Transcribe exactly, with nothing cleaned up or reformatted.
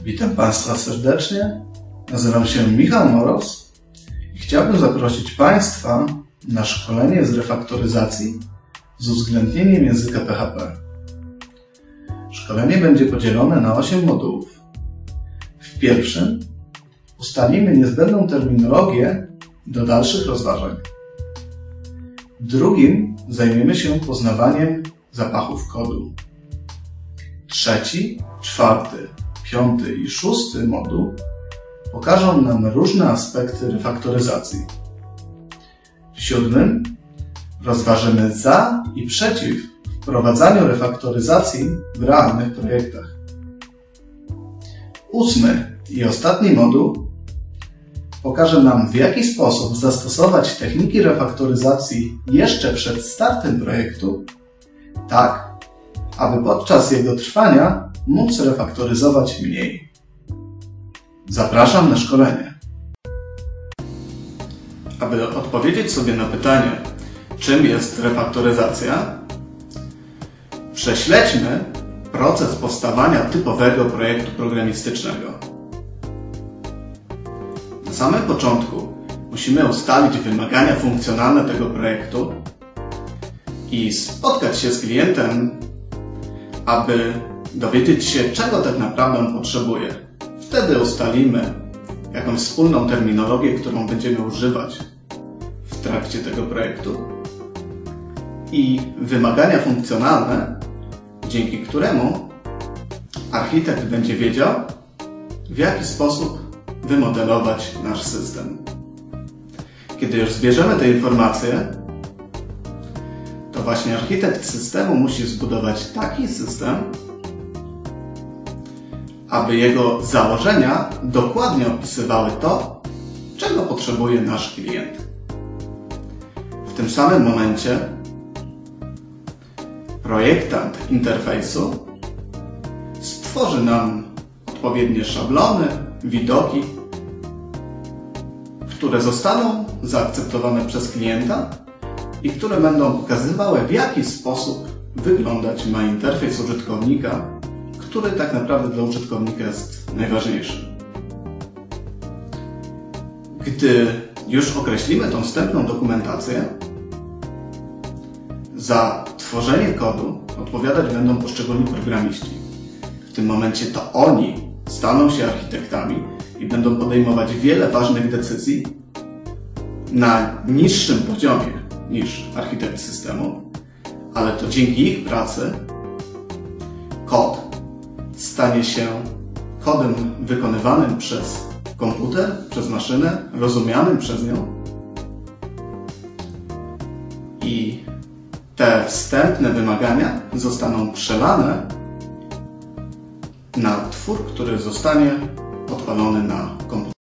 Witam Państwa serdecznie. Nazywam się Michał Moros i chciałbym zaprosić Państwa na szkolenie z refaktoryzacji z uwzględnieniem języka P H P. Szkolenie będzie podzielone na osiem modułów. W pierwszym ustalimy niezbędną terminologię do dalszych rozważań. W drugim zajmiemy się poznawaniem zapachów kodu. Trzeci, czwarty, piąty i szósty moduł pokażą nam różne aspekty refaktoryzacji. W siódmym rozważymy za i przeciw wprowadzaniu refaktoryzacji w realnych projektach. Ósmy i ostatni moduł pokaże nam, w jaki sposób zastosować techniki refaktoryzacji jeszcze przed startem projektu, tak aby podczas jego trwania móc refaktoryzować mniej. Zapraszam na szkolenie. Aby odpowiedzieć sobie na pytanie, czym jest refaktoryzacja, prześledźmy proces powstawania typowego projektu programistycznego. Na samym początku musimy ustalić wymagania funkcjonalne tego projektu i spotkać się z klientem, aby dowiedzieć się, czego tak naprawdę on potrzebuje. Wtedy ustalimy jakąś wspólną terminologię, którą będziemy używać w trakcie tego projektu i wymagania funkcjonalne, dzięki któremu architekt będzie wiedział, w jaki sposób wymodelować nasz system. Kiedy już zbierzemy te informacje, to właśnie architekt systemu musi zbudować taki system, aby jego założenia dokładnie opisywały to, czego potrzebuje nasz klient. W tym samym momencie projektant interfejsu stworzy nam odpowiednie szablony, widoki, które zostaną zaakceptowane przez klienta i które będą pokazywały, w jaki sposób wyglądać ma interfejs użytkownika, który tak naprawdę dla użytkownika jest najważniejszy. Gdy już określimy tą wstępną dokumentację, za tworzenie kodu odpowiadać będą poszczególni programiści. W tym momencie to oni staną się architektami i będą podejmować wiele ważnych decyzji na niższym poziomie niż architekt systemu, ale to dzięki ich pracy kod stanie się kodem wykonywanym przez komputer, przez maszynę, rozumianym przez nią i te wstępne wymagania zostaną przelane na twór, który zostanie odpalony na komputer.